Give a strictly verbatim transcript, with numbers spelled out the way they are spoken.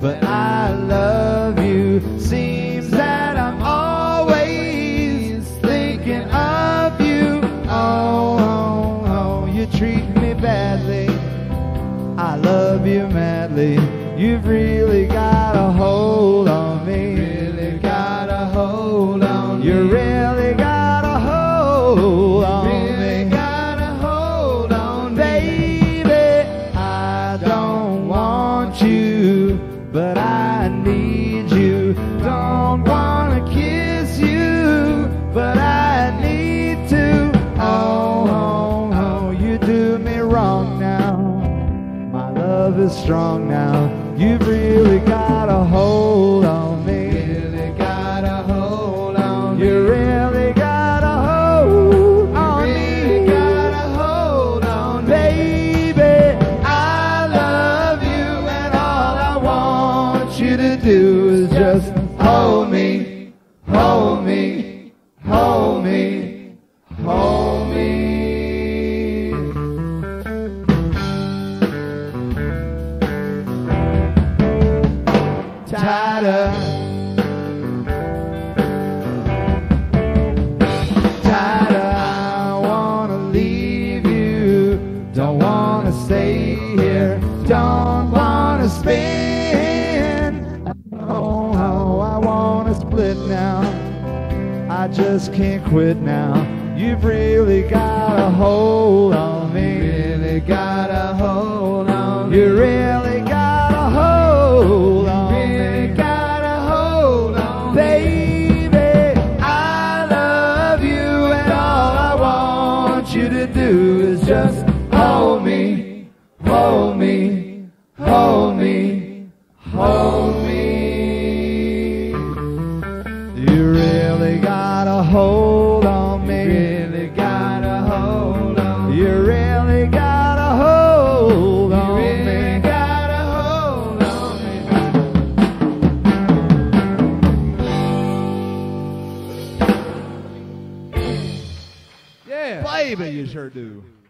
but I love you. Seems that I'm always thinking of you. Oh, oh, oh, you treat me badly. I love you madly. You've really got a hold on me. Really got a hold on me. You really got a hold on me. Really got a hold on me. Baby, I don't want you, but I need you. Don't wanna kiss you, but I need to. Oh, oh, oh, you do me wrong now. My love is strong now. You've really got a hold on me. Really got a hold on me. You really got a hold on me. Really got a hold on me. Baby, I love you, and all I want you to do is just hold me, hold me, hold me, hold me. Tighter, tighter, I wanna leave you. Don't wanna stay here. Don't wanna spin. Oh, oh, I wanna split now. I just can't quit now. You've really got a hold on me. Really got a hold on me. You really got a hold on me. Baby, I love you, and all I want you to do is just hold me, hold me, hold me, hold me. You really got a hold on me. Really got a hold on me. You really got a hold on me. Really got a hold on me. Yeah. Baby, you sure do.